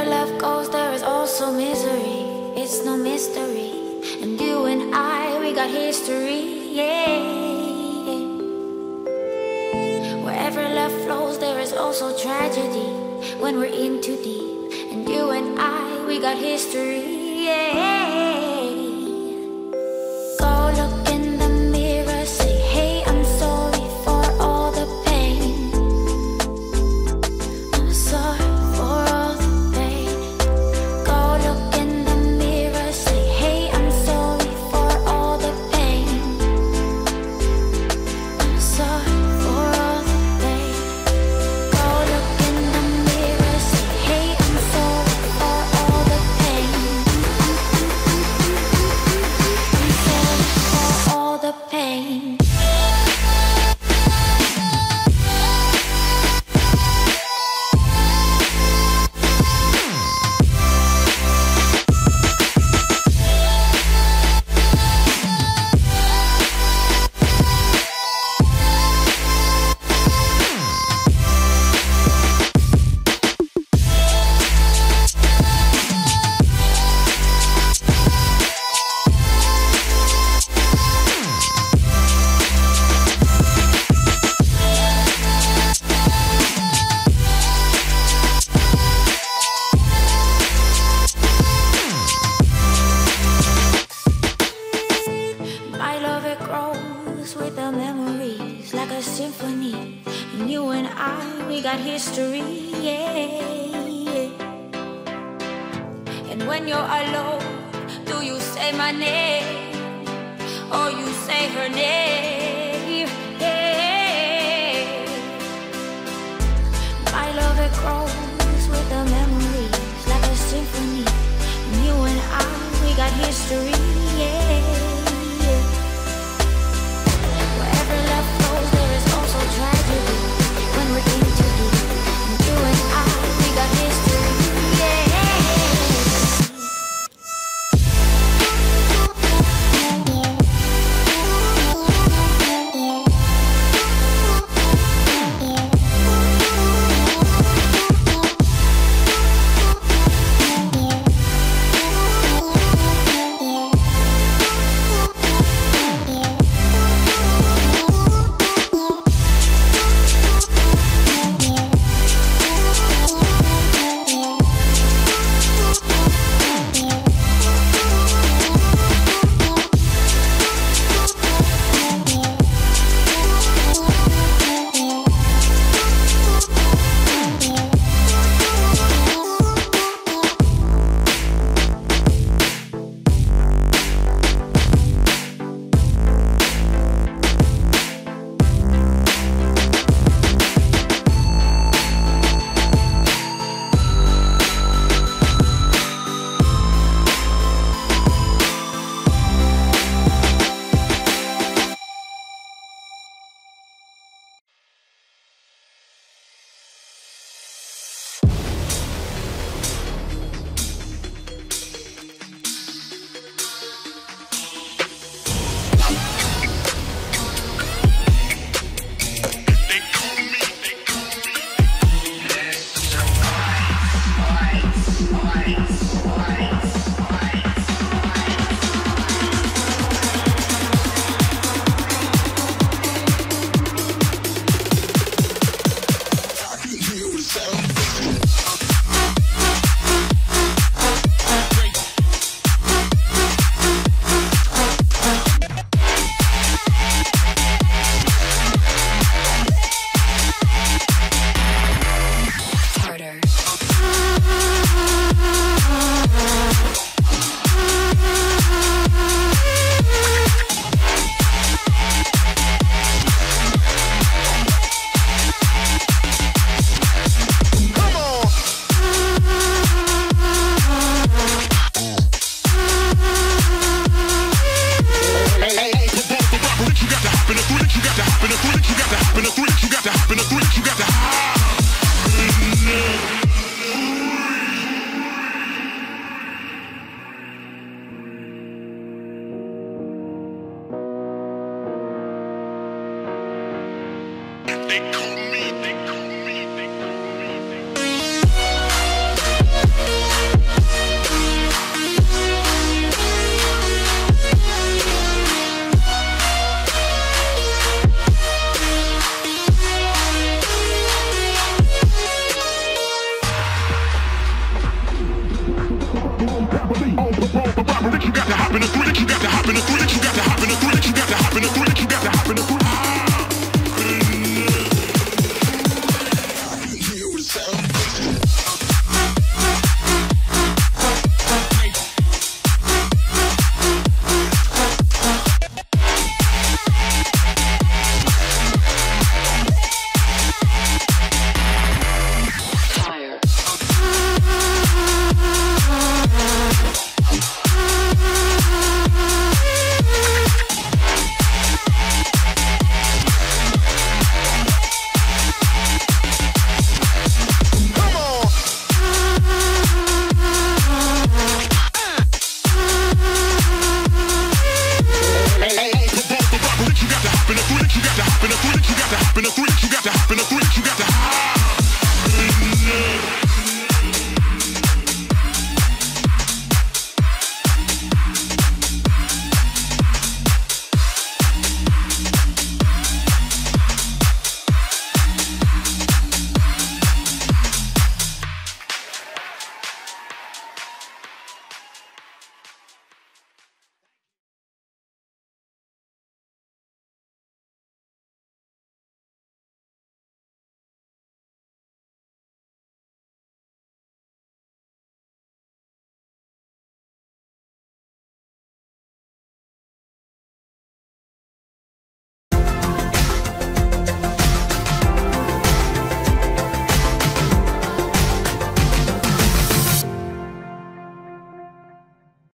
Wherever love goes, there is also misery. It's no mystery. And you and I, we got history, yeah. Wherever love flows, there is also tragedy when we're in too deep. And you and I, we got history, yeah. Go look in the mirror, say, hey, I'm sorry for all the pain. I'm sorry for all the pain. Go look in the mirror, say, hey, I'm sorry for all the pain. I'm sorry for all the pain. Go look in the mirror, say, hey, I'm sorry for all the pain. I'm sorry for all the pain. My love, it grows with the memories like a symphony. And you and I, we got history, yeah. And when you're alone, do you say my name or you say her name?